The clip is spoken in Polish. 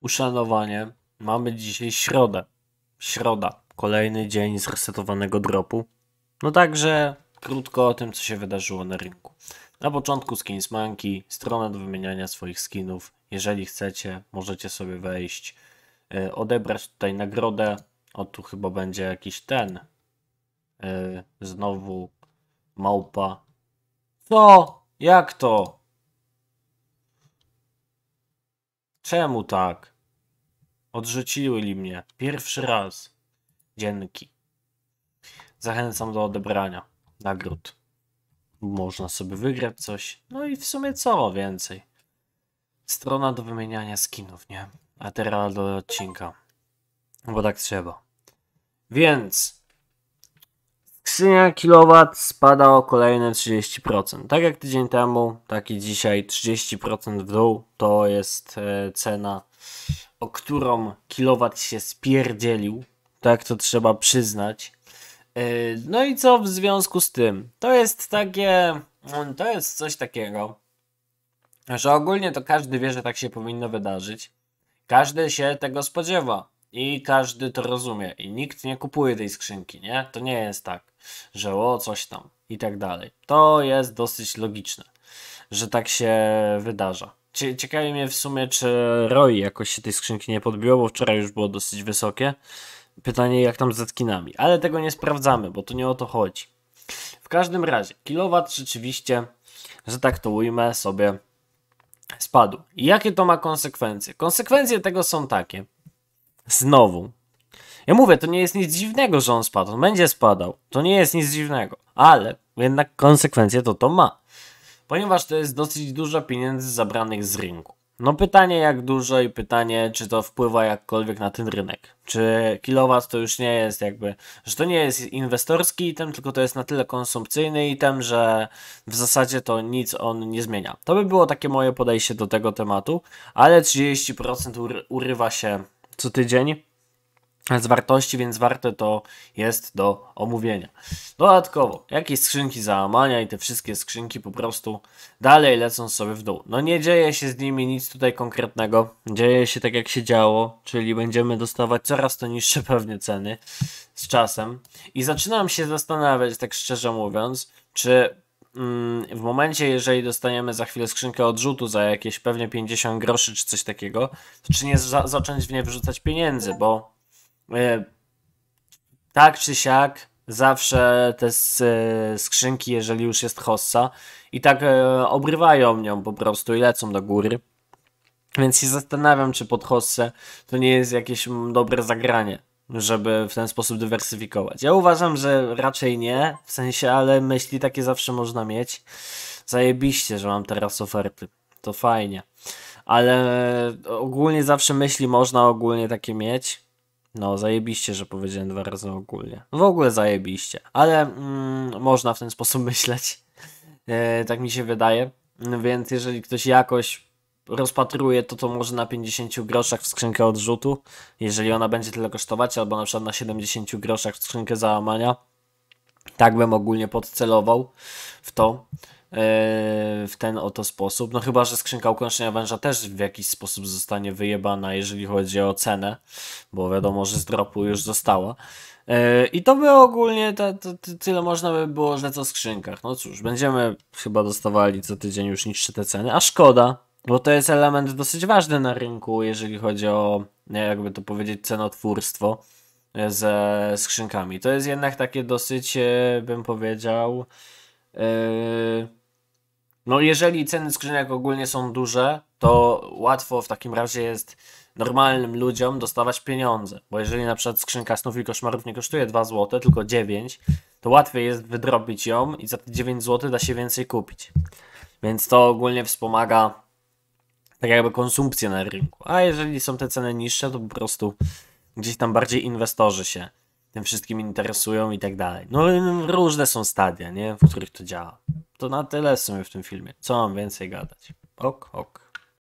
uszanowanie. Mamy dzisiaj środę. Środa. Kolejny dzień zresetowanego dropu. No także krótko o tym, co się wydarzyło na rynku. Na początku Skins Monkey, strona do wymieniania swoich skinów. Jeżeli chcecie, możecie sobie wejść, odebrać tutaj nagrodę. O, tu chyba będzie jakiś ten. Znowu małpa. Co? Jak to? Czemu tak? Odrzucili mnie. Pierwszy raz. Dzięki. Zachęcam do odebrania nagród. Można sobie wygrać coś. No i w sumie co więcej. Strona do wymieniania skinów, nie? A teraz do odcinka. Bo tak trzeba. Więc skrzynia kilowatt spada o kolejne 30%. Tak jak tydzień temu, tak i dzisiaj 30% w dół. To jest cena, o którą kilowat się spierdzielił. Tak to trzeba przyznać. No i co w związku z tym? To jest coś takiego, że ogólnie to każdy wie, że tak się powinno wydarzyć. Każdy się tego spodziewa i każdy to rozumie i nikt nie kupuje tej skrzynki, nie? To nie jest tak, że coś tam i tak dalej. To jest dosyć logiczne, że tak się wydarza. Ciekawi mnie w sumie, czy ROI jakoś się tej skrzynki nie podbiło, bo wczoraj już było dosyć wysokie. Pytanie, jak tam z skinami, ale tego nie sprawdzamy, bo to nie o to chodzi. W każdym razie, kilowat rzeczywiście, że tak to ujmę, sobie spadł. I jakie to ma konsekwencje? Konsekwencje tego są takie. Znowu. Ja mówię, to nie jest nic dziwnego, że on spadł. On będzie spadał. To nie jest nic dziwnego. Ale jednak konsekwencje to ma. Ponieważ to jest dosyć dużo pieniędzy zabranych z rynku. No pytanie jak dużo i pytanie, czy to wpływa jakkolwiek na ten rynek. Czy kilowat to już nie jest że to nie jest inwestorski item, tylko to jest na tyle konsumpcyjny item, że w zasadzie to nic on nie zmienia. To by było takie moje podejście do tego tematu, ale 30% urywa się co tydzień z wartości, więc warte to jest do omówienia. Dodatkowo, jakieś skrzynki załamania i te wszystkie skrzynki po prostu dalej lecą sobie w dół. No nie dzieje się z nimi nic tutaj konkretnego. Dzieje się tak jak się działo, czyli będziemy dostawać coraz to niższe pewnie ceny z czasem. I zaczynam się zastanawiać, tak szczerze mówiąc, czy w momencie, jeżeli dostaniemy za chwilę skrzynkę odrzutu za jakieś pewnie 50 groszy czy coś takiego, to czy nie zacząć w nie wrzucać pieniędzy, bo tak czy siak zawsze te skrzynki, jeżeli już jest hossa, i tak obrywają nią po prostu i lecą do góry. Więc się zastanawiam, czy pod hossę to nie jest jakieś dobre zagranie, żeby w ten sposób dywersyfikować. Ja uważam, że raczej nie, w sensie, ale myśli takie zawsze można mieć. Zajebiście, że mam teraz oferty. To fajnie. Ale ogólnie zawsze myśli można ogólnie takie mieć. No, zajebiście, że powiedziałem 2 razy ogólnie. W ogóle zajebiście. Ale można w ten sposób myśleć. Tak mi się wydaje. Więc jeżeli ktoś jakoś rozpatruje, to może na 50 groszach w skrzynkę odrzutu. Jeżeli ona będzie tyle kosztować, albo na przykład na 70 groszach w skrzynkę załamania. Tak bym ogólnie podcelował w to. W ten oto sposób. No chyba, że skrzynka ukończenia węża też w jakiś sposób zostanie wyjebana, jeżeli chodzi o cenę, bo wiadomo, że z dropu już została. I to by ogólnie tyle można by było rzec o skrzynkach. No cóż, będziemy chyba dostawali co tydzień już niższe te ceny, a szkoda, bo to jest element dosyć ważny na rynku, jeżeli chodzi o, jakby to powiedzieć, cenotwórstwo ze skrzynkami. To jest jednak takie dosyć, bym powiedział, no jeżeli ceny skrzynek ogólnie są duże, to łatwo w takim razie jest normalnym ludziom dostawać pieniądze. Bo jeżeli na przykład skrzynka snów i koszmarów nie kosztuje 2 zł, tylko 9, to łatwiej jest wydrobić ją i za te 9 zł da się więcej kupić. Więc to ogólnie wspomaga tak jakby konsumpcję na rynku. A jeżeli są te ceny niższe, to po prostu gdzieś tam bardziej inwestorzy się tym wszystkim interesują i tak dalej. No różne są stadia, nie? W których to działa. To na tyle w sumie w tym filmie. Co mam więcej gadać? Ok.